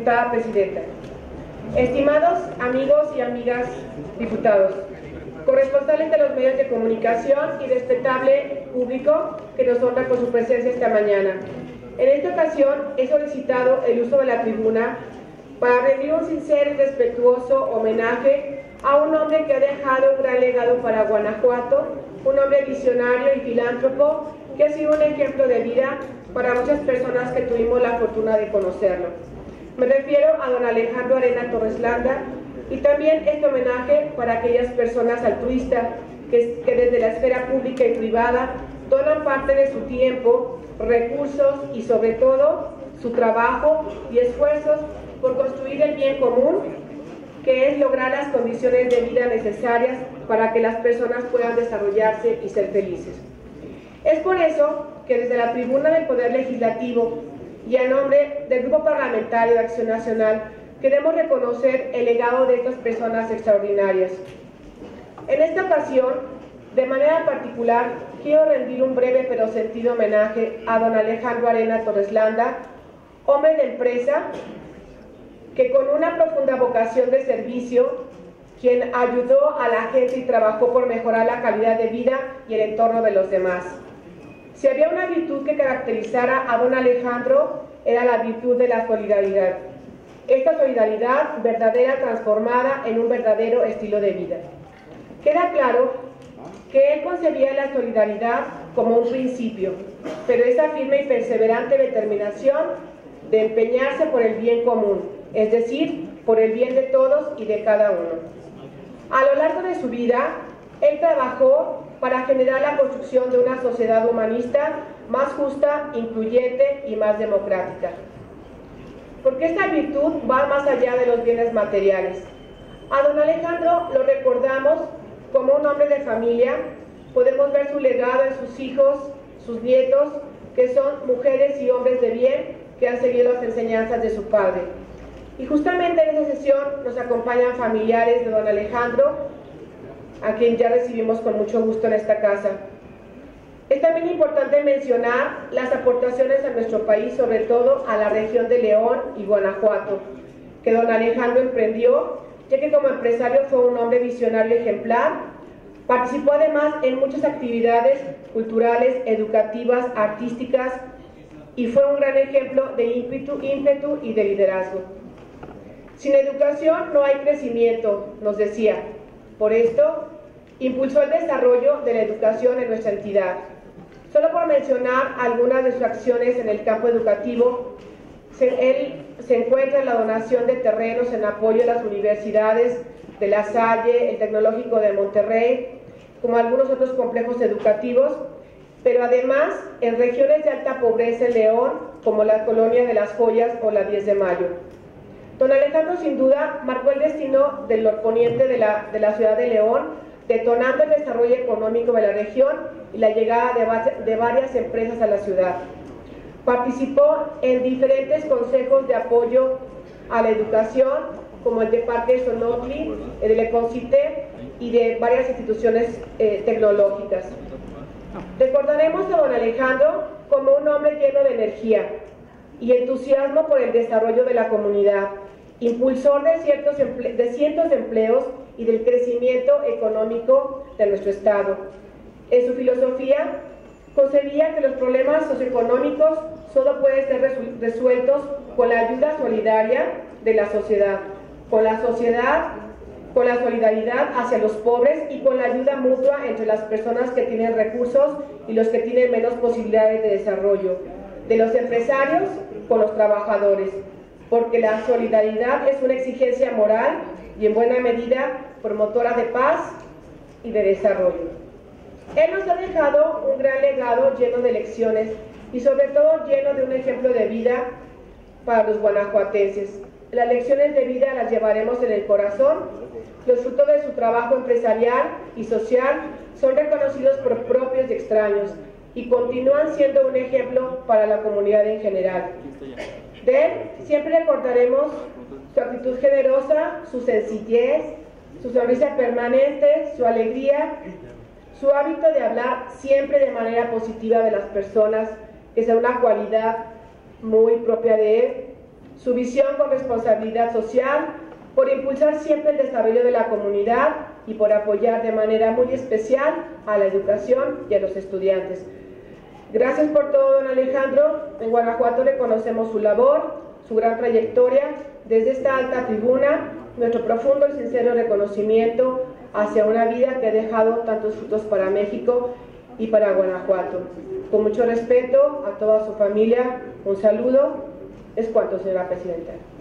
diputada presidenta. Estimados amigos y amigas diputados, corresponsales de los medios de comunicación y respetable público que nos honra con su presencia esta mañana. En esta ocasión he solicitado el uso de la tribuna para rendir un sincero y respetuoso homenaje a un hombre que ha dejado un gran legado para Guanajuato, un hombre visionario y filántropo que ha sido un ejemplo de vida para muchas personas que tuvimos la fortuna de conocerlo. Me refiero a don Alejandro Arena Torres Landa, y también este homenaje para aquellas personas altruistas que desde la esfera pública y privada donan parte de su tiempo, recursos y sobre todo su trabajo y esfuerzos por construir el bien común, que es lograr las condiciones de vida necesarias para que las personas puedan desarrollarse y ser felices. Es por eso que desde la tribuna del Poder Legislativo y a nombre del Grupo Parlamentario de Acción Nacional queremos reconocer el legado de estas personas extraordinarias. En esta ocasión, de manera particular, quiero rendir un breve pero sentido homenaje a don Alejandro Arena Torres Landa, hombre de empresa, que con una profunda vocación de servicio, quien ayudó a la gente y trabajó por mejorar la calidad de vida y el entorno de los demás. Si había una virtud que caracterizara a don Alejandro, era la virtud de la solidaridad. Esta solidaridad verdadera transformada en un verdadero estilo de vida. Queda claro que él concebía la solidaridad como un principio, pero esa firme y perseverante determinación de empeñarse por el bien común, es decir, por el bien de todos y de cada uno. A lo largo de su vida, él trabajó para generar la construcción de una sociedad humanista más justa, incluyente y más democrática. Porque esta virtud va más allá de los bienes materiales. A don Alejandro lo recordamos como un hombre de familia, podemos ver su legado en sus hijos, sus nietos, que son mujeres y hombres de bien que han seguido las enseñanzas de su padre. Y justamente en esta sesión nos acompañan familiares de don Alejandro, a quien ya recibimos con mucho gusto en esta casa. Es también importante mencionar las aportaciones a nuestro país, sobre todo a la región de León y Guanajuato, que don Alejandro emprendió, ya que como empresario fue un hombre visionario ejemplar. Participó además en muchas actividades culturales, educativas, artísticas, y fue un gran ejemplo de ímpetu y de liderazgo. Sin educación no hay crecimiento, nos decía. Por esto, impulsó el desarrollo de la educación en nuestra entidad. Solo por mencionar algunas de sus acciones en el campo educativo, él se encuentra en la donación de terrenos en apoyo a las universidades de La Salle, el Tecnológico de Monterrey, como algunos otros complejos educativos, pero además en regiones de alta pobreza en León, como la Colonia de las Joyas o la 10 de Mayo. Don Alejandro sin duda marcó el destino del norponiente de la ciudad de León, detonando el desarrollo económico de la región y la llegada de varias empresas a la ciudad. Participó en diferentes consejos de apoyo a la educación, como el de Parque Sonotli, el del Econcité y de varias instituciones tecnológicas. Recordaremos a don Alejandro como un hombre lleno de energía y entusiasmo por el desarrollo de la comunidad, impulsor de cientos de empleos y del crecimiento económico de nuestro Estado. En su filosofía, concebía que los problemas socioeconómicos solo pueden ser resueltos con la ayuda solidaria de la sociedad, con la solidaridad hacia los pobres y con la ayuda mutua entre las personas que tienen recursos y los que tienen menos posibilidades de desarrollo, de los empresarios con los trabajadores, porque la solidaridad es una exigencia moral y en buena medida promotora de paz y de desarrollo. Él nos ha dejado un gran legado lleno de lecciones y sobre todo lleno de un ejemplo de vida para los guanajuatenses. Las lecciones de vida las llevaremos en el corazón. Los frutos de su trabajo empresarial y social son reconocidos por propios y extraños y continúan siendo un ejemplo para la comunidad en general. De él siempre recordaremos su actitud generosa, su sencillez, su sonrisa permanente, su alegría, su hábito de hablar siempre de manera positiva de las personas, que es una cualidad muy propia de él, su visión con responsabilidad social, por impulsar siempre el desarrollo de la comunidad y por apoyar de manera muy especial a la educación y a los estudiantes. Gracias por todo, don Alejandro. En Guanajuato reconocemos su labor, su gran trayectoria. Desde esta alta tribuna, nuestro profundo y sincero reconocimiento hacia una vida que ha dejado tantos frutos para México y para Guanajuato. Con mucho respeto a toda su familia, un saludo. Es cuanto, señora presidenta.